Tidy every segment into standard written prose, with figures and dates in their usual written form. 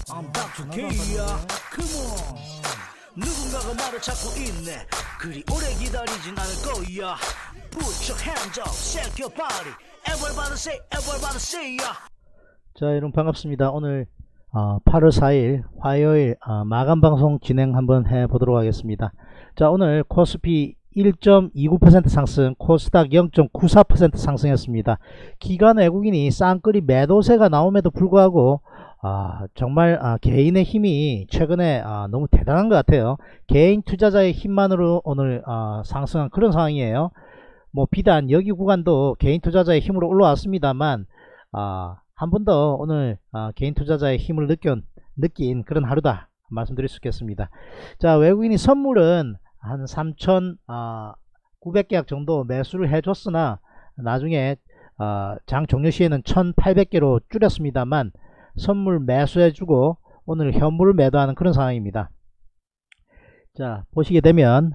I'm back to K야. Come on. 누군가가 나를 찾고 있네. 그리 오래 기다리진 않을 거야. Put your hands up, shake your body. Everybody say ya. 자, 여러분 반갑습니다. 오늘 8월 4일 화요일 마감 방송 진행 한번 해보도록 하겠습니다. 자, 오늘 코스피 1.29% 상승, 코스닥 0.94% 상승했습니다. 기관 외국인이 쌍끌이 매도세가 나옴에도 불구하고 정말 개인의 힘이 최근에 너무 대단한 것 같아요. 개인 투자자의 힘만으로 오늘 상승한 그런 상황이에요. 뭐 비단 여기 구간도 개인 투자자의 힘으로 올라왔습니다만 한 번 더 오늘 개인 투자자의 힘을 느낀 그런 하루다 말씀드릴 수 있겠습니다. 자, 외국인이 선물은 한 3,900계약 정도 매수를 해줬으나 나중에 장 종료 시에는 1,800개로 줄였습니다만 선물 매수해주고 오늘 현물을 매도하는 그런 상황입니다. 자, 보시게 되면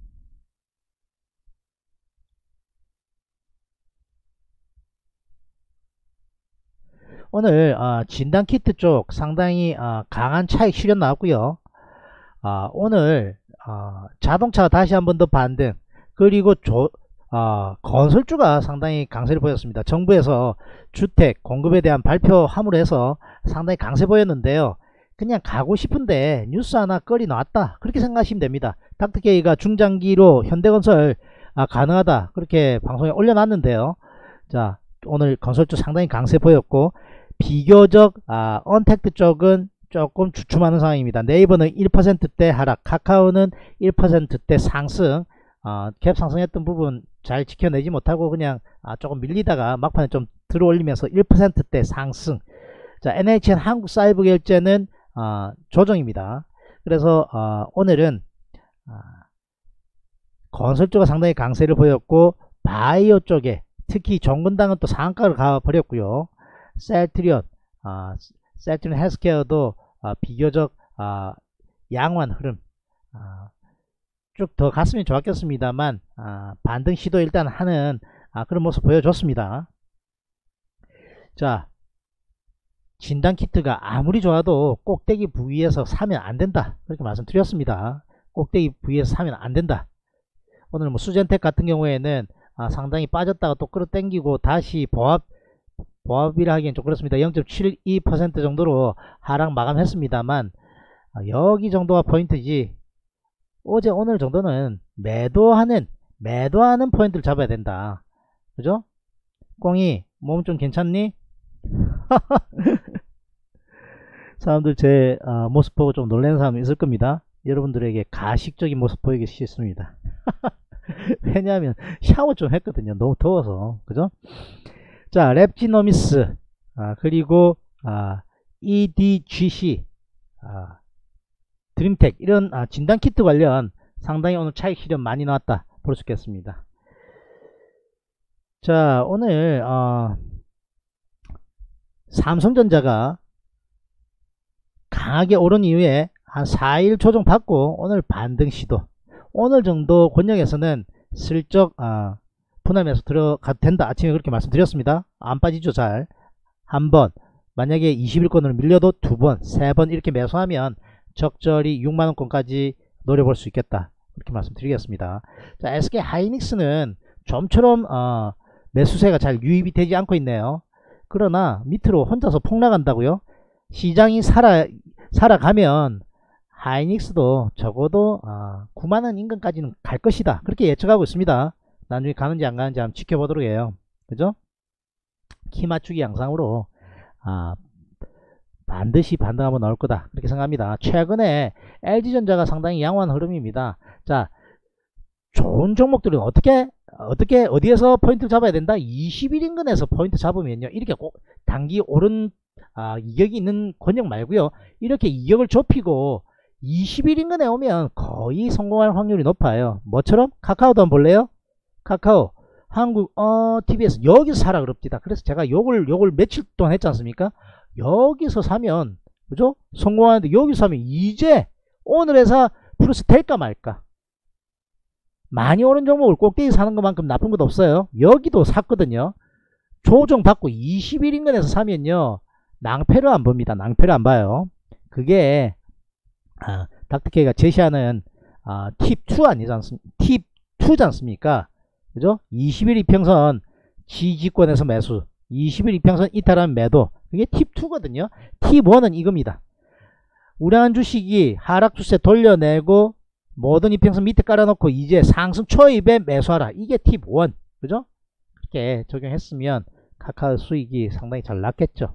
오늘 진단키트 쪽 상당히 강한 차익 실현 나왔고요. 오늘 자동차가 다시 한 번 더 반등, 그리고 건설주가 상당히 강세를 보였습니다. 정부에서 주택 공급에 대한 발표함으로 해서 상당히 강세 보였는데요. 그냥 가고 싶은데 뉴스 하나 끌이 나왔다, 그렇게 생각하시면 됩니다. 닥터케이가 중장기로 현대건설 가능하다, 그렇게 방송에 올려놨는데요. 자, 오늘 건설주 상당히 강세 보였고, 비교적 언택트 쪽은 조금 주춤하는 상황입니다. 네이버는 1%대 하락, 카카오는 1%대 상승, 갭 상승했던 부분 잘 지켜내지 못하고 그냥 조금 밀리다가 막판에 좀 들어올리면서 1%대 상승. 자, NHN 한국사이버결제는 조정입니다. 그래서 오늘은 건설주가 상당히 강세를 보였고, 바이오 쪽에 특히 정근당은 또 상한가를 가버렸고요. 셀트리온 헬스케어도 비교적 양호한 흐름, 쭉 더 갔으면 좋았겠습니다만 반등 시도 일단 하는 그런 모습 보여줬습니다. 자, 진단키트가 아무리 좋아도 꼭대기 부위에서 사면 안된다, 그렇게 말씀드렸습니다. 꼭대기 부위에서 사면 안된다. 오늘 뭐 수젠텍 같은 경우에는 상당히 빠졌다가 또 끌어당기고 다시 보합이라 하기엔 좀 그렇습니다. 0.72% 정도로 하락 마감했습니다만 여기 정도가 포인트지, 어제 오늘 정도는 매도하는 포인트를 잡아야 된다. 그죠? 꽁이 몸 좀 괜찮니? 사람들 제 모습 보고 좀 놀라는 사람이 있을 겁니다. 여러분들에게 가식적인 모습 보이기 싫습니다. 왜냐하면 샤워 좀 했거든요. 너무 더워서. 그죠? 자, 랩지노미스 그리고 EDGC, 드림텍, 이런 진단키트 관련 상당히 오늘 차익 실현 많이 나왔다 볼 수 있겠습니다. 자, 오늘 삼성전자가 강하게 오른 이후에 한 4일 조정 받고 오늘 반등 시도, 오늘 정도 권역에서는 슬쩍 분할매수 들어가도 된다, 아침에 그렇게 말씀드렸습니다. 안 빠지죠. 잘 한번 만약에 21권으로 밀려도 2번 3번 이렇게 매수하면 적절히 6만원권까지 노려볼 수 있겠다, 그렇게 말씀드리겠습니다. 자, SK하이닉스는 좀처럼 매수세가 잘 유입이 되지 않고 있네요. 그러나 밑으로 혼자서 폭락한다고요? 시장이 살아가면 하이닉스도 적어도 9만원 인근까지는 갈 것이다, 그렇게 예측하고 있습니다. 나중에 가는지 안 가는지 한번 지켜보도록 해요. 그죠? 키 맞추기 양상으로 반드시 반등 한번 나올 거다, 그렇게 생각합니다. 최근에 LG전자가 상당히 양호한 흐름입니다. 자, 좋은 종목들은 어디에서 포인트를 잡아야 된다? 21인근에서 포인트 잡으면요, 이렇게 꼭 단기 오른 이격이 있는 권역 말고요, 이렇게 이격을 좁히고 21인근에 오면 거의 성공할 확률이 높아요. 뭐처럼? 카카오도 한번 볼래요? 카카오 한국 TV에서 여기서 사라 그럽니다. 그래서 제가 요걸 며칠 동안 했지 않습니까? 여기서 사면, 그죠? 성공하는데 여기서 사면 이제 오늘 회사 플러스 될까 말까. 많이 오른 종목을 꼭대기 사는 것만큼 나쁜 것 없어요. 여기도 샀거든요. 조정 받고 21인근에서 사면요, 낭패를 안 봅니다. 낭패를 안 봐요. 그게 닥터케이가 제시하는 팁 2 아니지 않습니까? 팁 2지 않습니까? 그죠? 20일 이평선 지지권에서 매수, 20일 이평선 이탈하면 매도. 그게 팁 2거든요. 팁 1은 이겁니다. 우량한 주식이 하락 추세 돌려내고 모든 이평선 밑에 깔아놓고 이제 상승 초입에 매수하라. 이게 팁 1. 그죠? 그렇게 적용했으면 카카오 수익이 상당히 잘 났겠죠.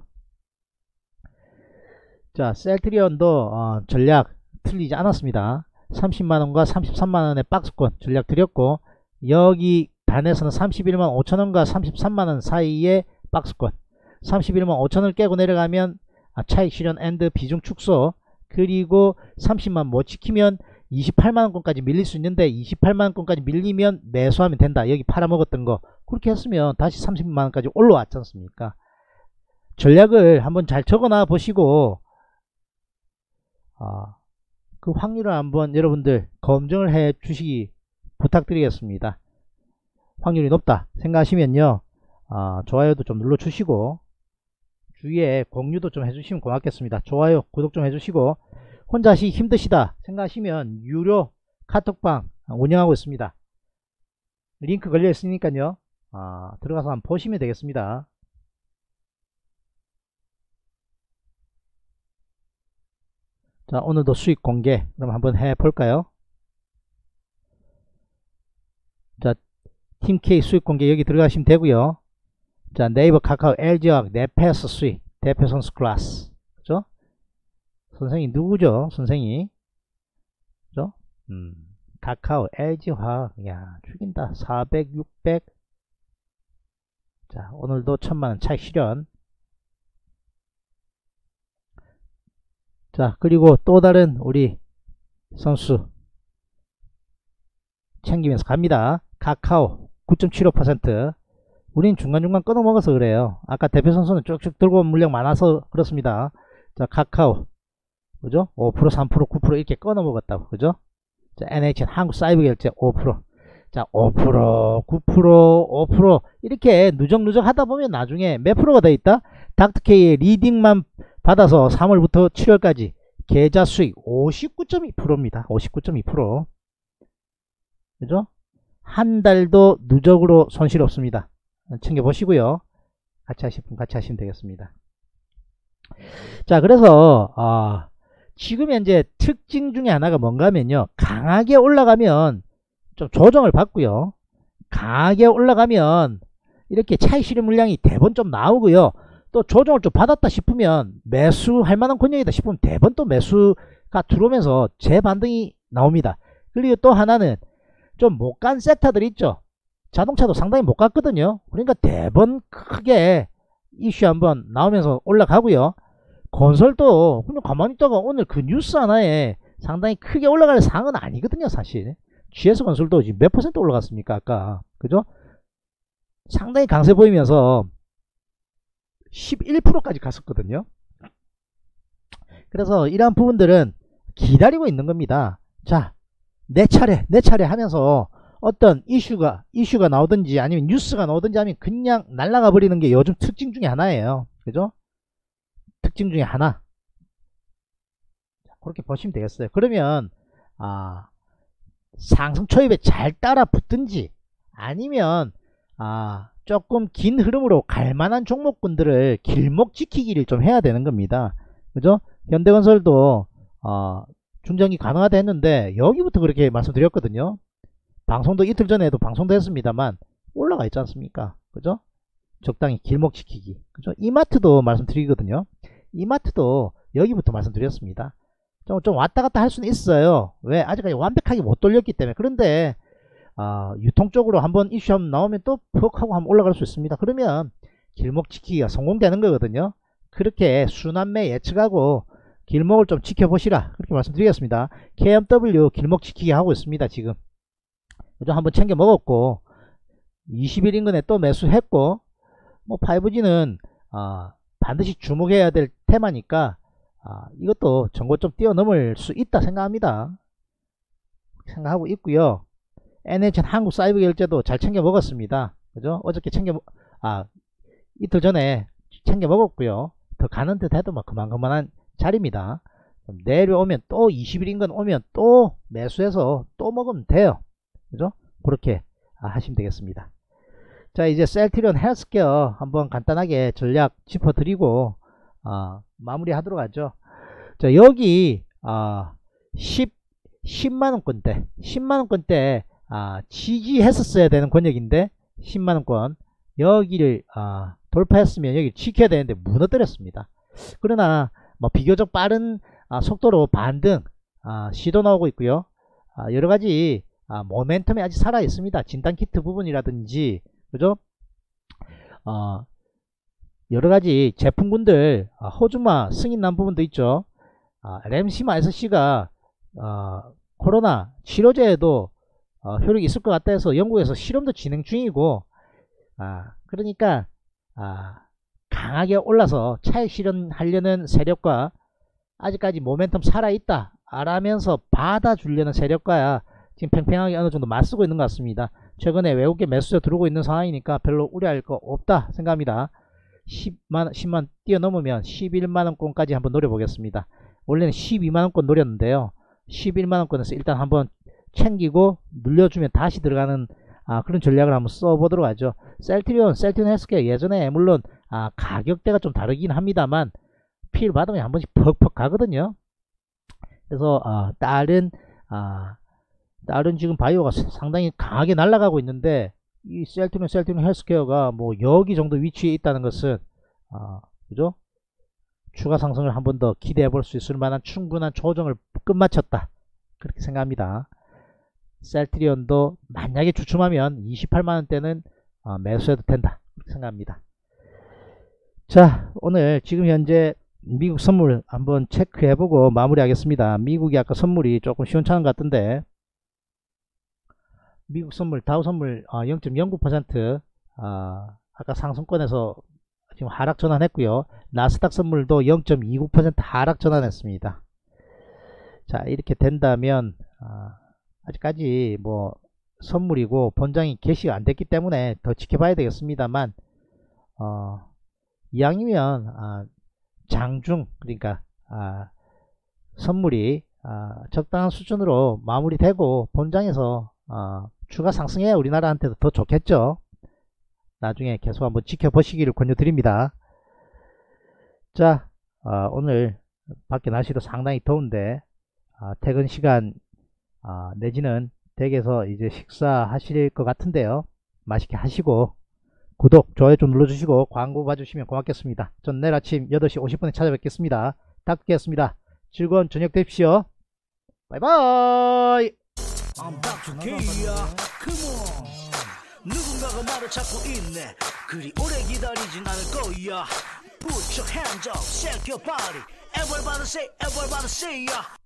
자, 셀트리온도 전략 틀리지 않았습니다. 30만원과 33만원의 박스권 전략 드렸고, 여기 단에서는 31만 5천원과 33만원 사이의 박스권, 31만 5천원을 깨고 내려가면 차익 실현 앤드 비중 축소, 그리고 30만 못 지키면 28만원권까지 밀릴 수 있는데 28만원권까지 밀리면 매수하면 된다. 여기 팔아먹었던 거 그렇게 했으면 다시 30만원까지 올라왔지 않습니까? 전략을 한번 잘 적어놔 보시고 그 확률을 한번 여러분들 검증을 해 주시기 부탁드리겠습니다. 확률이 높다 생각하시면요, 좋아요도 좀 눌러 주시고 주위에 공유도 좀 해주시면 고맙겠습니다. 좋아요 구독 좀 해주시고, 혼자 하시기 힘드시다 생각하시면 유료 카톡방 운영하고 있습니다. 링크 걸려 있으니까요, 들어가서 한번 보시면 되겠습니다. 자, 오늘도 수익 공개 그럼 한번 해볼까요? 자, 팀K 수익 공개 여기 들어가시면 되고요. 자, 네이버 카카오 LG화학 네페스 수익 대표 선수 클래스. 그죠? 선생이 누구죠? 선생이. 그죠? 카카오 LG화학. 야, 죽인다. 400, 600. 자, 오늘도 1000만원 차익 실현. 자, 그리고 또 다른 우리 선수 챙기면서 갑니다. 카카오 9.75%. 우린 중간중간 끊어 먹어서 그래요. 아까 대표 선수는 쭉쭉 들고 온 물량 많아서 그렇습니다. 자, 카카오 그죠? 5%, 3%, 9% 이렇게 끊어 먹었다고. 그죠? 자, NHN 한국사이버결제 5%. 자, 5%, 9%, 5% 이렇게 누적누적 하다 보면 나중에 몇 프로가 돼 있다? 닥터케이의 리딩만 받아서 3월부터 7월까지 계좌 수익 59.2%입니다. 59.2%. 그죠? 한 달도 누적으로 손실 없습니다. 챙겨보시고요. 같이 하실 분 같이 하시면 되겠습니다. 자, 그래서 지금 현재 특징 중에 하나가 뭔가 하면요, 강하게 올라가면 좀 조정을 받고요, 강하게 올라가면 이렇게 차익 실현 물량이 대번 좀 나오고요, 또 조정을 좀 받았다 싶으면 매수할 만한 권역이다 싶으면 대번 또 매수가 들어오면서 재반등이 나옵니다. 그리고 또 하나는 좀 못 간 섹터들 있죠. 자동차도 상당히 못 갔거든요. 그러니까 대번 크게 이슈 한번 나오면서 올라가고요. 건설도 그냥 가만히 있다가 오늘 그 뉴스 하나에 상당히 크게 올라갈 상은 아니거든요. 사실 GS건설도 지금 몇 퍼센트 올라갔습니까 아까? 그죠? 상당히 강세 보이면서 11%까지 갔었거든요. 그래서 이러한 부분들은 기다리고 있는 겁니다. 자, 내 차례 하면서 어떤 이슈가 나오든지 아니면 뉴스가 나오든지 하면 그냥 날아가 버리는 게 요즘 특징 중에 하나예요. 그죠? 특징 중에 하나. 그렇게 보시면 되겠어요. 그러면 상승 초입에 잘 따라 붙든지 아니면 조금 긴 흐름으로 갈 만한 종목군들을 길목 지키기를 좀 해야 되는 겁니다. 그죠? 현대건설도 중장기 가능하다 했는데 여기부터 그렇게 말씀드렸거든요. 방송도 이틀 전에도 방송도 했습니다만 올라가 있지 않습니까? 그죠? 적당히 길목 지키기. 그죠? 이마트도 말씀드리거든요. 이마트도 여기부터 말씀드렸습니다. 좀 왔다 갔다 할 수는 있어요. 왜? 아직까지 완벽하게 못 돌렸기 때문에. 그런데 유통 쪽으로 한번 이슈 한번 나오면 또 퍽 하고 한번 올라갈 수 있습니다. 그러면 길목 지키기가 성공되는 거거든요. 그렇게 순환매 예측하고 길목을 좀 지켜보시라, 그렇게 말씀드리겠습니다. KMW 길목 지키기 하고 있습니다. 지금 그죠? 한번 챙겨 먹었고 20일 인근에 또 매수했고, 뭐 5G는 반드시 주목해야 될 테마니까 이것도 정고 좀 뛰어넘을 수 있다 생각합니다. 생각하고 있고요. NHN 한국사이버결제도 잘 챙겨 먹었습니다. 그죠? 어저께 이틀 전에 챙겨 먹었고요. 더 가는 듯 해도 뭐 그만한 자리입니다. 내려오면 또 20일 인근 오면 또 매수해서 또 먹으면 돼요. 그죠? 그렇게 하시면 되겠습니다. 자, 이제 셀트리온 헬스케어 한번 간단하게 전략 짚어드리고 마무리 하도록 하죠. 자, 여기 10만원권대 지지했었어야 되는 권역인데 10만원권 여기를 돌파했으면 여기 지켜야 되는데 무너뜨렸습니다. 그러나 뭐 비교적 빠른 속도로 반등 시도 나오고 있고요. 여러가지 모멘텀이 아직 살아 있습니다. 진단키트 부분이라든지 그죠? 여러가지 제품군들 호주마 승인 난 부분도 있죠. 램시마 SC가 코로나 치료제에도 효력이 있을 것 같다 해서 영국에서 실험도 진행 중이고 그러니까 강하게 올라서 차익 실현하려는 세력과 아직까지 모멘텀 살아있다 라면서 받아주려는 세력과 지금 팽팽하게 어느 정도 맞서고 있는 것 같습니다. 최근에 외국계 매수자 들어오고 있는 상황이니까 별로 우려할 거 없다 생각합니다. 10만 뛰어넘으면 11만원권까지 한번 노려보겠습니다. 원래는 12만원권 노렸는데요. 11만원권에서 일단 한번 챙기고 눌려주면 다시 들어가는 그런 전략을 한번 써보도록 하죠. 셀트리온 헬스케어 예전에 물론 가격대가 좀 다르긴 합니다만 필 받으면 한 번씩 퍽퍽 가거든요. 그래서 다른 지금 바이오가 상당히 강하게 날아가고 있는데 이 셀트리온 헬스케어가 뭐 여기 정도 위치에 있다는 것은 그죠? 추가 상승을 한 번 더 기대해 볼 수 있을 만한 충분한 조정을 끝마쳤다 그렇게 생각합니다. 셀트리온도 만약에 주춤하면 28만원대는 매수해도 된다 그렇게 생각합니다. 자, 오늘 지금 현재 미국 선물 한번 체크해보고 마무리하겠습니다. 미국이 아까 선물이 조금 시원찮은 것 같은데 미국 선물 다우 선물 0.09% 아까 상승권에서 지금 하락 전환했고요. 나스닥 선물도 0.29% 하락 전환했습니다. 자, 이렇게 된다면 아직까지 뭐 선물이고 본장이 개시가 안 됐기 때문에 더 지켜봐야 되겠습니다만 이왕이면 장중 그러니까 선물이 적당한 수준으로 마무리되고 본장에서 추가 상승해야 우리나라한테도 더 좋겠죠. 나중에 계속 한번 지켜보시기를 권유드립니다. 자, 오늘 밖에 날씨도 상당히 더운데 퇴근 시간 내지는 댁에서 이제 식사하실 것 같은데요. 맛있게 하시고 구독, 좋아요 좀 눌러주시고 광고 봐주시면 고맙겠습니다. 전 내일 아침 8시 50분에 찾아뵙겠습니다. 닥터였습니다. 즐거운 저녁 되십시오. 바이바이. 누군가가 말을 찾고 있네. 그리 오래 기다리진 않을 거야. Put your hands up, shake your body. Everybody say, everybody say, yeah.